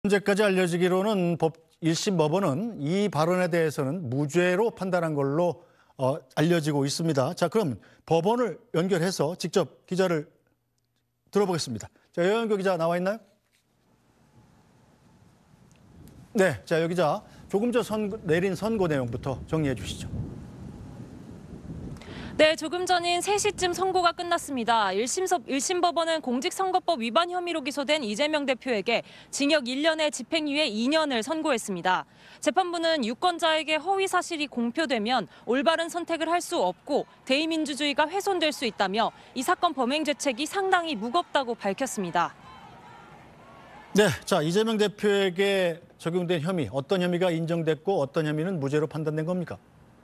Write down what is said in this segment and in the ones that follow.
현재까지 알려지기로는 1심 법원은 이 발언에 대해서는 무죄로 판단한 걸로 알려지고 있습니다. 자, 그럼 법원을 연결해서 직접 기자를 들어보겠습니다. 자, 여영교 기자 나와 있나요? 네, 자, 여 기자 조금 전 내린 선고 내용부터 정리해 주시죠. 네, 조금 전인 3시쯤 선고가 끝났습니다. 1심 법원은 공직선거법 위반 혐의로 기소된 이재명 대표에게 징역 1년에 집행유예 2년을 선고했습니다. 재판부는 유권자에게 허위 사실이 공표되면 올바른 선택을 할 수 없고 대의민주주의가 훼손될 수 있다며 이 사건 범행 죄책이 상당히 무겁다고 밝혔습니다. 네, 자, 이재명 대표에게 적용된 혐의, 어떤 혐의가 인정됐고 어떤 혐의는 무죄로 판단된 겁니까?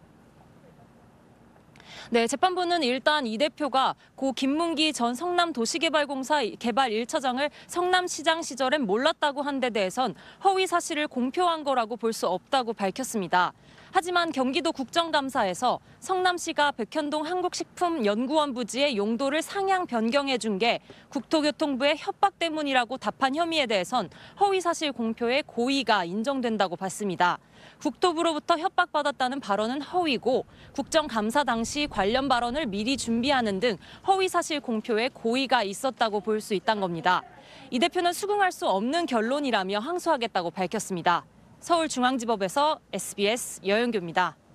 네, 재판부는 일단 이 대표가 고 김문기 전 성남도시개발공사 개발 1차장을 성남시장 시절엔 몰랐다고 한 데 대해선 허위 사실을 공표한 거라고 볼 수 없다고 밝혔습니다. 하지만 경기도 국정감사에서 성남시가 백현동 한국식품연구원 부지의 용도를 상향 변경해 준 게 국토교통부의 협박 때문이라고 답한 혐의에 대해선 허위 사실 공표의 고의가 인정된다고 봤습니다. 국토부로부터 협박받았다는 발언은 허위고 국정감사 당시 관련 발언을 미리 준비하는 등 허위 사실 공표에 고의가 있었다고 볼 수 있다는 겁니다. 이 대표는 수긍할 수 없는 결론이라며 항소하겠다고 밝혔습니다. 서울중앙지법에서 SBS 여영교입니다.